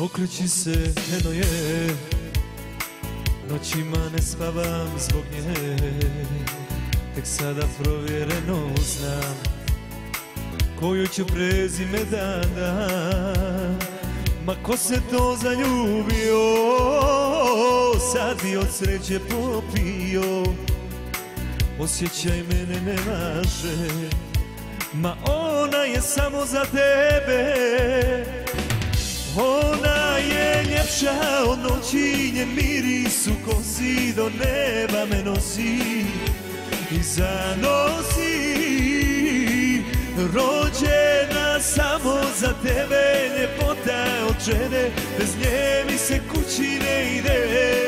Okreći se, eno je, noćima ne spavam zbog nje. Tek sada provjereno znam koju ću prezime da dam. Ma ko se to zaljubio, sad bi od sreće popio. Osjećaj mene ne važe, ma ona je samo za tebe. Ona je ljepša od noći, njen miris u kosi do neba me nosi i zanosi. Rođena samo za tebe, ljepota od žene, bez nje mi se kući ne ide.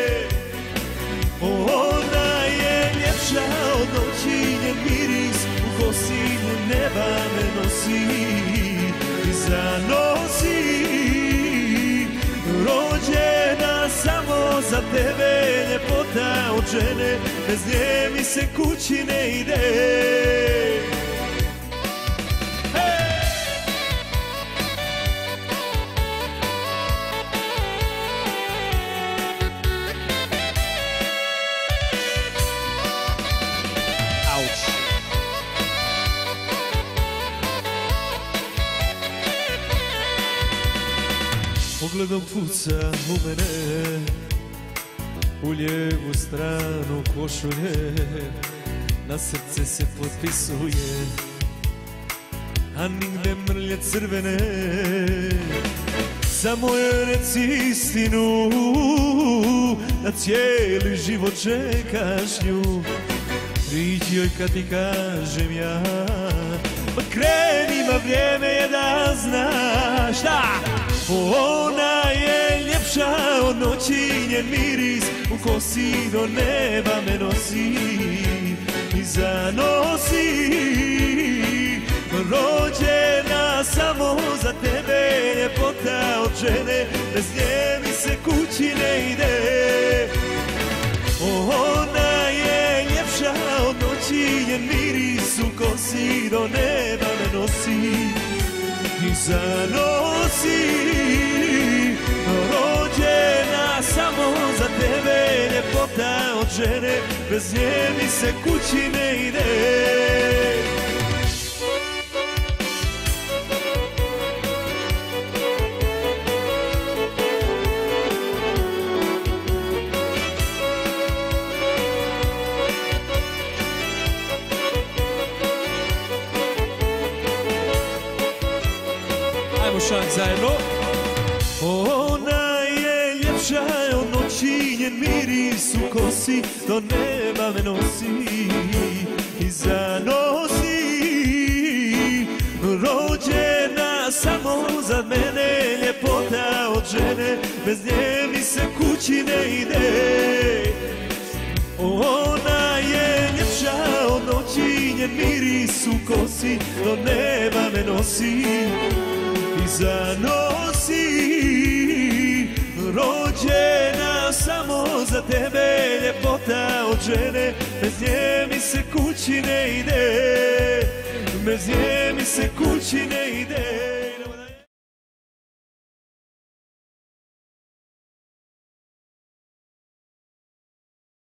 Ona je ljepša od noći, njen miris u kosi do neba me nosi i zanosi. Rođena samo za tebe, ljepota od žene, bez nje mi se kući ne ide. Pogledom puca u mene, u lijevu stranu košulje, na srce se potpisuje, a nigde mrlje crvene. Samo joj reci istinu, na cijeli život čekaš nju. Priđi joj kad ti kažem ja, pa kreni, ma vrijeme je da znaš da. Ona je ljepša od noći, njen miris u kosi do neba me nosi i zanosi. Rođena samo za tebe, ljepota od žene, bez nje mi se kući ne ide. Ona je ljepša od noći, njen miris u kosi do neba me nosi i zanosi. Rođena samo za tebe, ljepota od žene, bez nje mi se kući ne ide. Šak zajedno. Ona je ljepša od noći, njen miris u kosi do neba me nosi i zanosi. Rođena samo za mene, ljepota od žene, bez nje mi se kući ne ide. Ona je ljepša od noći, njen miris u kosi do neba me nosi i zanosi. Rođena samo za tebe, ljepota od žene, bez nje mi se kući ne ide. Bez nje mi se kući ne ide.